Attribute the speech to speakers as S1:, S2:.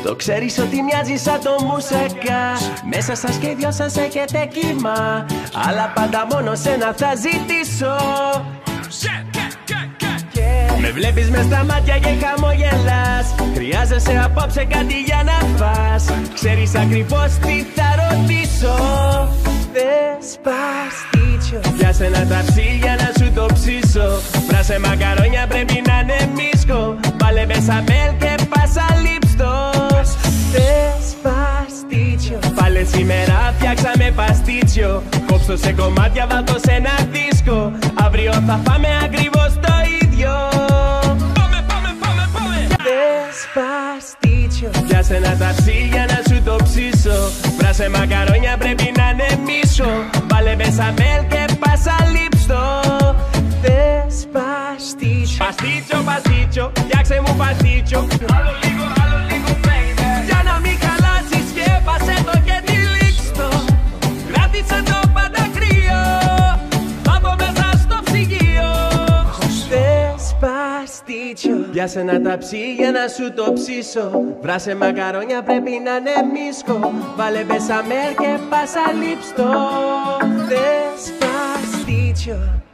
S1: Το ξέρεις ότι μοιάζει σαν το μουσακά. Μέσα σας και οι δυο σας έχετε κύμα, αλλά πάντα μόνο σένα θα ζητήσω. Με βλέπεις μες στα μάτια και χαμογελάς. Χρειάζεσαι απόψε κάτι για να φας. Ξέρεις ακριβώς τι θα ρωτήσω. Δεσπαστίτσιο, για σένα ταψί για να σου το ψήσω. Πράσε μακαρόνια πρέπει να είναι μίσκο. Βάλε μέσα μέλ και πάσα λίπστο. Δεσπαστίτσιο, πάλε σήμερα φτιάξαμε παστίτσιο. Κόψω σε κομμάτια, βάλτο σε ένα δίσκο. Αύριο θα φάμε ακριβώς το ίδιο. Δεσπαστίτσιο, πιάσε ένα ταψί για να σου το ψήσω. Πράσε μακαρόνια πρέπει να είναι μίσο. Βάλε μέσα μέλ και πάσα λίπστο. Δεσπαστίτσιο, παστίτσιο, παστίτσιο, φτιάξε μου παστίτσιο. Άλλο λίγο, baby. Για να μην χαλάσεις σκέπασε το και τυλίξτο. Κράτησε το πάντα κρύο από μέσα στο ψυγείο. Δεσπαστίτσιο, πιάσε ένα ταψί για να σου το ψήσω. Βράσε μακαρόνια πρέπει να είναι μίσκο. Βάλε μπεσαμέλ και πάσα λίπστο. Δεσπαστίτσιο.